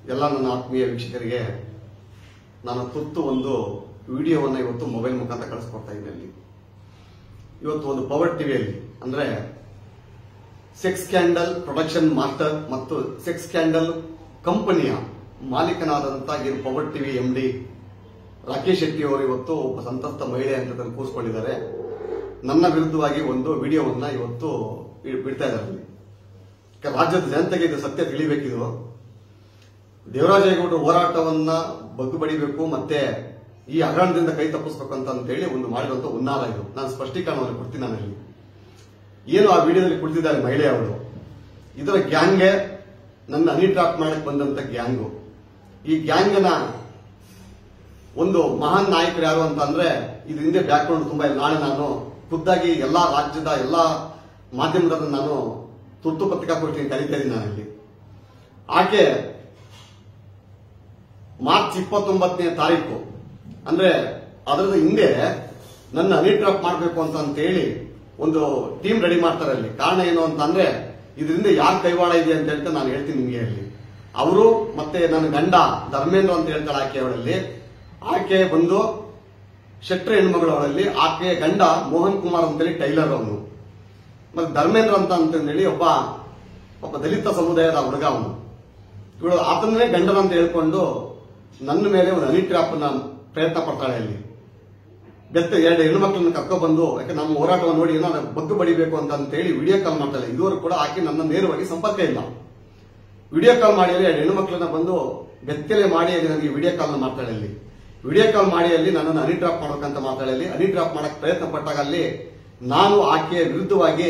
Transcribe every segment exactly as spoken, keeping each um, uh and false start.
ಎಲ್ಲ ನನ್ನ ಆತ್ಮೀಯ ವೀಕ್ಷಕರಿಗೆ ನಾನು ತುರ್ತು ಒಂದು ವಿಡಿಯೋವನ್ನು ಇವತ್ತು ಮೊಬೈಲ್ ಮುಖಾಂತರ ಕಳಿಸ್ಕೊಡ್ತಾ ಇದ್ದೀನಿ. ಇವತ್ತು ಒಂದು ಪವರ್ ಟಿವಿಯಲ್ಲಿ ಅಂದ್ರೆ ಸೆಕ್ಸ್ ಸ್ಕ್ಯಾಂಡಲ್ ಪ್ರೊಡಕ್ಷನ್ ಮಾಸ್ಟರ್ ಮತ್ತು ಸೆಕ್ಸ್ ಸ್ಕ್ಯಾಂಡಲ್ ಕಂಪನಿಯ ಮಾಲೀಕನಾದಂತಹ ಏನು power TV M D Rakesh Shetty ಅವರು ಇವತ್ತು ಒಬ್ಬ ಸಂತಸ್ತ ಮಹಿಳೆ ಅಂತ ಕೂರಿಸಿಕೊಂಡಿದ್ದಾರೆ. ನನ್ನ ವಿರುದ್ಧವಾಗಿ ಒಂದು ವಿಡಿಯೋವನ್ನ ಇವತ್ತು ಬಿಡ್ತಾ ಇದ್ದಾರೆ. ರಾಜ್ಯದ ಜನತೆಗೆ ಇದು ಸತ್ಯ ತಿಳಿಬೇಕಿದು. ದೇವರಾಜೇಗೌಡರ ಹೋರಾಟವನ್ನ ಬಗ್ಗು ಬಡಿಬೇಕು ಮತ್ತೆ ಈ ಹಗರಣದಿಂದ ಕೈ ತಪ್ಪಿಸ್ಬೇಕು ಅಂತ ಹೇಳಿ ಒಂದು ಮಾಡಿರುವಂತ ಉನ್ನಾರ ಇದು. ನಾನು ಸ್ಪಷ್ಟೀಕರಣವನ್ನು ಕೊಡ್ತೀನಿ. ನಾನು ಇಲ್ಲಿ ಏನು ಆ ವಿಡಿಯೋದಲ್ಲಿ ಕುಳಿತಿದ್ದಾರೆ ಮಹಿಳೆಯವರು, ಇದರ ಗ್ಯಾಂಗ್ಗೆ ನನ್ನ ಹನಿ ಟ್ರಾಪ್ ಮಾಡಕ್ ಬಂದಂತ ಗ್ಯಾಂಗು. ಈ ಗ್ಯಾಂಗ್ನ ಒಂದು ಮಹಾನ್ ನಾಯಕರು ಯಾರು ಅಂತ ಅಂದ್ರೆ ಇದ್ರ ಹಿಂದೆ ಬ್ಯಾಕ್ ಗ್ರೌಂಡ್ ತುಂಬಾ ಇಲ್ಲ. ನಾಳೆ ನಾನು ಖುದ್ದಾಗಿ ಎಲ್ಲಾ ರಾಜ್ಯದ ಎಲ್ಲಾ ಮಾಧ್ಯಮದ ನಾನು ತುರ್ತು ಪತ್ರಿಕಾಗೋಷ್ಠಿಯನ್ನು ಕರೀತಾ ಇದ್ದೀನಿ. ನಾನಲ್ಲಿ ಆಕೆ ಮಾರ್ಚ್ ಇಪ್ಪತ್ತೊಂಬತ್ತನೇ ತಾರೀಕು ಅಂದ್ರೆ ಅದರದ ಹಿಂದೆ ನನ್ನ ಹನಿ ಟ್ರಾಪ್ ಮಾಡಬೇಕು ಅಂತ ಹೇಳಿ ಒಂದು ಟೀಮ್ ರೆಡಿ ಮಾಡ್ತಾರೆ. ಅಲ್ಲಿ ಕಾರಣ ಏನು ಅಂತ ಅಂದ್ರೆ ಇದರಿಂದ ಯಾರು ಕೈವಾಡ ಇದೆ ಅಂತ ಹೇಳ್ತಾ ನಾನು ಹೇಳ್ತೀನಿ ನಿಮಗೆ. ಅಲ್ಲಿ ಅವರು ಮತ್ತೆ ನನ್ನ ಗಂಡ ಧರ್ಮೇಂದ್ರ ಅಂತ ಹೇಳ್ತಾಳೆ ಆಕೆ ಅವಳಲ್ಲಿ. ಆಕೆ ಬಂದು ಶೆಟ್ರ ಹೆಣ್ಮಗಳು ಅವಳಲ್ಲಿ. ಆಕೆ ಗಂಡ ಮೋಹನ್ ಕುಮಾರ್ ಅಂತೇಳಿ ಟೈಲರ್ ಅವನು. ಮತ್ತೆ ಧರ್ಮೇಂದ್ರ ಅಂತ ಅಂತಂದೇಳಿ ಒಬ್ಬ ಒಬ್ಬ ದಲಿತ ಸಮುದಾಯದ ಹುಡುಗ ಅವನು. ಇವಳು ಆತನೇ ಗಂಡನ ಅಂತ ಹೇಳ್ಕೊಂಡು ನನ್ನ ಮೇಲೆ ಒಂದು ಹನಿ ಟ್ರಾಪ್ ನ ಪ್ರಯತ್ನ ಪಡ್ತಾಳೆ. ಅಲ್ಲಿ ಬೆತ್ತ ಎರಡು ಹೆಣ್ಣು ಮಕ್ಕಳನ್ನ ಕರ್ಕೊಬಂದು ಯಾಕೆ ನಮ್ಮ ಹೋರಾಟವನ್ನು ನೋಡಿ ಏನೋ ಬಗ್ಗು ಬಡಿಬೇಕು ಅಂತ ಹೇಳಿ ವಿಡಿಯೋ ಕಾಲ್ ಮಾಡ್ತಾಳೆ. ಇದುವರೆಗೂ ಕೂಡ ಆಕೆ ನನ್ನ ನೇರವಾಗಿ ಸಂಪರ್ಕ ಇಲ್ಲ. ವಿಡಿಯೋ ಕಾಲ್ ಮಾಡಿ ಅಲ್ಲಿ ಎರಡು ಹೆಣ್ಣು ಮಕ್ಕಳನ್ನ ಬಂದು ಬೆತ್ತಲೆ ಮಾಡಿ ಅಲ್ಲಿ ನನಗೆ ವಿಡಿಯೋ ಕಾಲ್ ಮಾಡ್ತಾಳೆ. ಅಲ್ಲಿ ವಿಡಿಯೋ ಕಾಲ್ ಮಾಡಿ ಅಲ್ಲಿ ನನ್ನನ್ನು ಹನಿ ಡ್ರಾಪ್ ಮಾಡ್ಬೇಕಂತ ಮಾತಾಡಿ ಅಲ್ಲಿ ಹನಿ ಡ್ರಾಪ್ ಮಾಡಕ್ ಪ್ರಯತ್ನ ಪಟ್ಟಾಗ ಅಲ್ಲಿ ನಾನು ಆಕೆಯ ವಿರುದ್ಧವಾಗಿ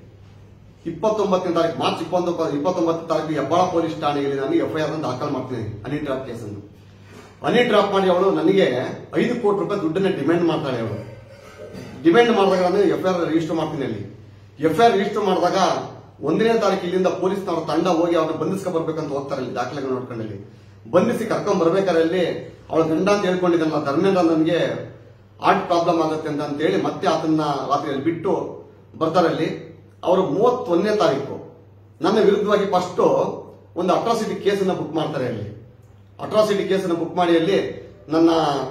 ಇಪ್ಪತ್ತೊಂಬತ್ತನೇ ತಾರೀಕು ಮಾರ್ಚ್ ಇಪ್ಪತ್ತೊಂಬತ್ತು ಇಪ್ಪತ್ತೊಂಬತ್ತನೇ ತಾರೀಕು ಹೆಬ್ಬಾಳ ಪೊಲೀಸ್ ಠಾಣೆಯಲ್ಲಿ ನಾನು ಎಫ್ಐಆರ್ ಅನ್ನು ದಾಖಲು ಮಾಡ್ತೀನಿ. ಹನಿ ಡ್ರಾಪ್ ಕೇಸನ್ನು ಹನಿ ಡ್ರಾಪ್ ಮಾಡಿ ಅವಳು ನನಗೆ ಐದು ಕೋಟಿ ರೂಪಾಯಿ ದುಡ್ಡನ್ನ ಡಿಮ್ಯಾಂಡ್ ಮಾಡ್ತಾಳೆ. ಅವಳು ಡಿಮ್ಯಾಂಡ್ ಮಾಡಿದಾಗ ನಾನು ಎಫ್ಐಆರ್ ರಿಜಿಸ್ಟರ್ ಮಾಡ್ತೀನಿ. ಅಲ್ಲಿ ಎಫ್ಐಆರ್ ರಿಜಿಸ್ಟರ್ ಮಾಡಿದಾಗ ಒಂದನೇ ತಾರೀಕು ಇಲ್ಲಿಂದ ಪೊಲೀಸ್ನವರ ತಂಡ ಹೋಗಿ ಅವ್ರನ್ನ ಬಂಧಿಸ್ಕೊಂಡ್ ಬರ್ಬೇಕಂತ ಹೋಗ್ತಾರೆ. ಅಲ್ಲಿ ದಾಖಲೆಗಳು ನೋಡ್ಕೊಂಡಲ್ಲಿ ಬಂಧಿಸಿ ಕರ್ಕೊಂಡ್ ಬರ್ಬೇಕಾರಲ್ಲಿ ಅವಳ ಗಂಡ ಅಂತ ಹೇಳ್ಕೊಂಡಿದ್ದಲ್ಲ ಧರ್ಮೇಂದ್ರ ನನಗೆ ಹಾರ್ಟ್ ಪ್ರಾಬ್ಲಮ್ ಆಗುತ್ತೆ ಅಂತ ಹೇಳಿ ಮತ್ತೆ ಆತನ್ನ ರಾತ್ರಿಯಲ್ಲಿ ಬಿಟ್ಟು ಬರ್ತಾರಲ್ಲಿ. ಅವರು ಮೂವತ್ತೊಂದನೇ ತಾರೀಕು ನನ್ನ ವಿರುದ್ಧವಾಗಿ ಫಸ್ಟ್ ಒಂದು ಅಟ್ರಾಸಿಟಿ ಕೇಸನ್ನ ಬುಕ್ ಮಾಡ್ತಾರೆ. ಅಲ್ಲಿ ಅಟ್ರಾಸಿಟಿ ಕೇಸನ್ನ ಬುಕ್ ಮಾಡಿ ಅಲ್ಲಿ ನನ್ನ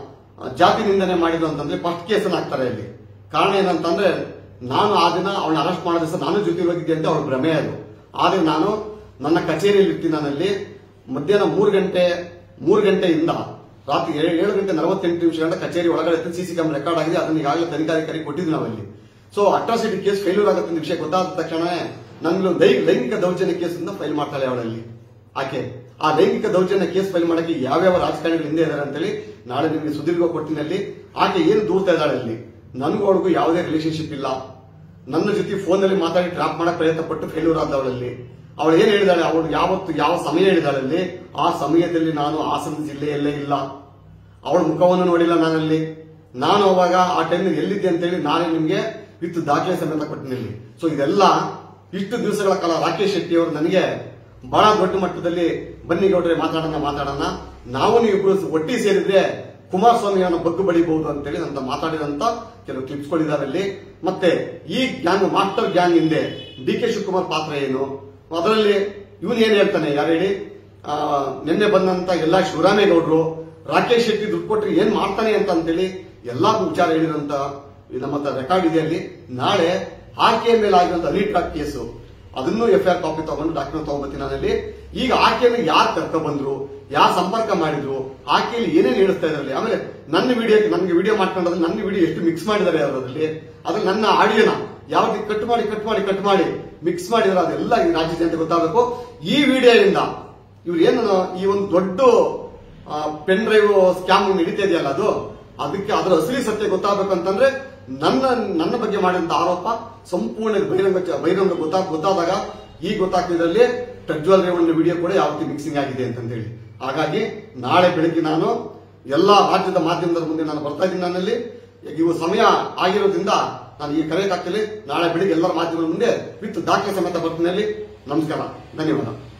ಜಾತಿ ನಿಂದನೆ ಮಾಡಿದ್ರು ಅಂತಂದ್ರೆ ಫಸ್ಟ್ ಕೇಸನ್ನ ಹಾಕ್ತಾರೆ. ಅಲ್ಲಿ ಕಾರಣ ಏನಂತಂದ್ರೆ ನಾನು ಆ ದಿನ ಅವಳನ್ನ ಅರೆಸ್ಟ್ ಮಾಡೋ ದಿವಸ ನಾನು ಜೊತೆ ಹೋಗಿದ್ದೆ ಅಂತ ಅವಳ ಭ್ರಮೆ ಅದು. ಆದ್ರೆ ನಾನು ನನ್ನ ಕಚೇರಿಯಲ್ಲಿ ಇರ್ತೀನಿ. ನಾನಲ್ಲಿ ಮಧ್ಯಾಹ್ನ ಮೂರು ಗಂಟೆ ಮೂರು ಗಂಟೆಯಿಂದ ರಾತ್ರಿ ಏಳು ಗಂಟೆ ನಲವತ್ತೆಂಟು ನಿಮಿಷ ಗಂಟೆ ಕಚೇರಿ ಒಳಗಡೆ ಸಿಸಿ ಕ್ಯಾಮೆರಾ ರೆಕಾರ್ಡ್ ಆಗಿದೆ. ಅದನ್ನ ಈಗಾಗಲೇ ತನಿಖಾಧಿಕಾರಿ ಕೊಟ್ಟಿದ್ವಿ ನಾವಲ್ಲಿ. ಸೊ ಅಟ್ರಾಸಿಟಿ ಕೇಸ್ ಫೇಲ್ಯೂರ್ ಆಗುತ್ತೆ ವಿಷಯ ಗೊತ್ತಾದ ತಕ್ಷಣ ನನ್ಗೆ ಲೈಂಗಿಕ ದೌರ್ಜನ್ಯ ಕೇಸ್ ಫೈಲ್ ಮಾಡ್ತಾಳೆ ಅವಳಲ್ಲಿ ಆಕೆ. ಆ ಲೈಂಗಿಕ ದೌರ್ಜನ್ಯ ಕೇಸ್ ಫೈಲ್ ಮಾಡಕ್ಕೆ ಯಾವ್ಯಾವ ರಾಜಕಾರಣಿಗಳು ಹಿಂದೆ ಇದ್ದಾರೆ ಅಂತೇಳಿ ನಾಳೆ ನಿಮಗೆ ಸುದೀರ್ಘ ಕೊಡ್ತೀನಿ. ಅಲ್ಲಿ ಆಕೆ ಏನು ದೂರ್ತಾ ಇದ್ದಾಳೆ ಅಲ್ಲಿ ನನಗೂ ಅವಳಿಗೂ ಯಾವುದೇ ರಿಲೇಶನ್ಶಿಪ್ ಇಲ್ಲ. ನನ್ನ ಜೊತೆ ಫೋನ್ ಅಲ್ಲಿ ಮಾತಾಡಿ ಟ್ರಾಪ್ ಮಾಡಕ್ ಪ್ರಯತ್ನ ಪಟ್ಟು ಫೇಲ್ಯೂರ್ ಆದವಳಲ್ಲಿ. ಅವಳು ಏನ್ ಹೇಳಿದಾಳೆ, ಅವಳು ಯಾವತ್ತು ಯಾವ ಸಮಯ ಹೇಳಿದಾಳಲ್ಲಿ ಆ ಸಮಯದಲ್ಲಿ ನಾನು ಹಾಸನ ಜಿಲ್ಲೆಯಲ್ಲೇ ಇಲ್ಲ. ಅವಳ ಮುಖವನ್ನು ನೋಡಿಲ್ಲ ನಾನಲ್ಲಿ. ನಾನು ಅವಾಗ ಆ ಟೈಮ್ ಎಲ್ಲಿದ್ದೆ ಅಂತೇಳಿ ನಾನೇ ನಿಮ್ಗೆ ವಿತ್ ದಾಖಲೆ ಸಮೇತ ಕೊಟ್ಟಿನಲ್ಲಿ. ಸೊ ಇದೆಲ್ಲ ಇಷ್ಟು ದಿವಸಗಳ ಕಾಲ ರಾಕೇಶ್ ಶೆಟ್ಟಿ ಅವರು ನನಗೆ ಬಹಳ ದೊಡ್ಡ ಮಟ್ಟದಲ್ಲಿ ಬನ್ನಿ ಗೌಡ್ರೆ ಮಾತಾಡೋಣ ಮಾತಾಡೋಣ ನಾವು ನೀವು ಒಟ್ಟಿ ಸೇರಿದ್ರೆ ಕುಮಾರಸ್ವಾಮಿಯನ್ನು ಬಗ್ಗು ಬಡಿಬಹುದು ಅಂತೇಳಿ ಅಂತ ಮಾತಾಡಿದಂತ ಕೆಲವು ಕ್ಲಿಪ್ಸ್ಗಳಿದ್ದಾರೆ ಅಲ್ಲಿ. ಮತ್ತೆ ಈ ಗ್ಯಾಂಗ್ ಮಾಸ್ಟರ್ ಗ್ಯಾಂಗ್ ಹಿಂದೆ ಡಿ ಕೆ ಶಿವಕುಮಾರ್ ಪಾತ್ರ ಏನು, ಅದರಲ್ಲಿ ಇವನು ಏನ್ ಹೇಳ್ತಾನೆ ಯಾರು ಹೇಳಿ, ನಿನ್ನೆ ಬಂದಂತ ಎಲ್ಲಾ ಶಿವರಾಮೇಗೌಡರು ರಾಕೇಶ್ ಶೆಟ್ಟಿ ದುಡ್ಡು ಕೊಟ್ಟರೆ ಏನ್ ಮಾಡ್ತಾನೆ ಅಂತ ಅಂತೇಳಿ ಎಲ್ಲಾ ವಿಚಾರ ಹೇಳಿದಂತ ನಮ್ಮ ಹತ್ರ ರೆಕಾರ್ಡ್ ಇದೆ. ಅಲ್ಲಿ ನಾಳೆ ಆಕೆಯ ಮೇಲೆ ಆಗಿರುವಂತ ಹನಿ ಟ್ರಾಪ್ ಕೇಸು ಅದನ್ನು ಎಫ್ಐಆರ್ ಕಾಪಿ ತಗೊಂಡು ಡಾಕ್ಯುಮೆಂಟ್ ತಗೊಂಡ್ಬರ್ತೀನಿ ನಾನಲ್ಲಿ. ಈಗ ಆಕೆಯನ್ನು ಯಾರು ಕರ್ಕ ಬಂದ್ರು, ಯಾರು ಸಂಪರ್ಕ ಮಾಡಿದ್ರು, ಆಕೆಯಲ್ಲಿ ಏನೇನು ಹೇಳಿಸ್ತಾ ಇದ್ರಲ್ಲಿ, ಆಮೇಲೆ ನನ್ನ ವಿಡಿಯೋಕ್ಕೆ ನನಗೆ ವಿಡಿಯೋ ಮಾಡ್ಕೊಂಡ್ರೆ ನನ್ನ ವಿಡಿಯೋ ಎಷ್ಟು ಮಿಕ್ಸ್ ಮಾಡಿದ್ದಾರೆ ಅದರಲ್ಲಿ, ಅದ್ರಲ್ಲಿ ನನ್ನ ಆಡಿಯೋನ ಯಾವ ಕಟ್ ಮಾಡಿ ಕಟ್ ಮಾಡಿ ಕಟ್ ಮಾಡಿ ಮಿಕ್ಸ್ ಮಾಡಿದ್ರೆ ಅದೆಲ್ಲ ಈ ರಾಜ್ಯ ಜನತೆ ಗೊತ್ತಾಗಬೇಕು. ಈ ವಿಡಿಯೋದಿಂದ ಇವ್ರು ಏನು ಈ ಒಂದು ದೊಡ್ಡ ಪೆನ್ ಡ್ರೈವ್ ಸ್ಕ್ಯಾಮ್ ನಡೀತಾ ಇದೆಯಲ್ಲ ಅದು ಅದಕ್ಕೆ ಅದರ ಅಸಲಿ ಸತ್ಯ ಗೊತ್ತಾಗಬೇಕು ಅಂತಂದ್ರೆ ನನ್ನ ನನ್ನ ಬಗ್ಗೆ ಮಾಡಿದಂತ ಆರೋಪ ಸಂಪೂರ್ಣ ಬಹಿರಂಗ ಬಹಿರಂಗ ಗೊತ್ತಾ ಗೊತ್ತಾದಾಗ ಈಗ ಗೊತ್ತಾಗ್ತಿದ್ರಲ್ಲಿ ಪ್ರಜ್ವಲ್ ರೇವಣ್ಣ ವಿಡಿಯೋ ಕೂಡ ಯಾವ ರೀತಿ ಮಿಕ್ಸಿಂಗ್ ಆಗಿದೆ ಅಂತ ಹೇಳಿ. ಹಾಗಾಗಿ ನಾಳೆ ಬೆಳಿಗ್ಗೆ ನಾನು ಎಲ್ಲಾ ರಾಜ್ಯದ ಮಾಧ್ಯಮದ ಮುಂದೆ ನಾನು ಬರ್ತಾ ಇದ್ದೀನಿ. ನನ್ನಲ್ಲಿ ಇವು ಸಮಯ ಆಗಿರೋದ್ರಿಂದ ನಾನು ಈ ಕರೆಯಕ್ಕಾಗ್ತೇನೆ. ನಾಳೆ ಬೆಳಿಗ್ಗೆ ಎಲ್ಲರ ಮಾಧ್ಯಮದ ಮುಂದೆ ವಿತ್ ದಾಖಲೆ ಸಮೇತ ಬರ್ತೀನಿ. ನಮಸ್ಕಾರ, ಧನ್ಯವಾದ.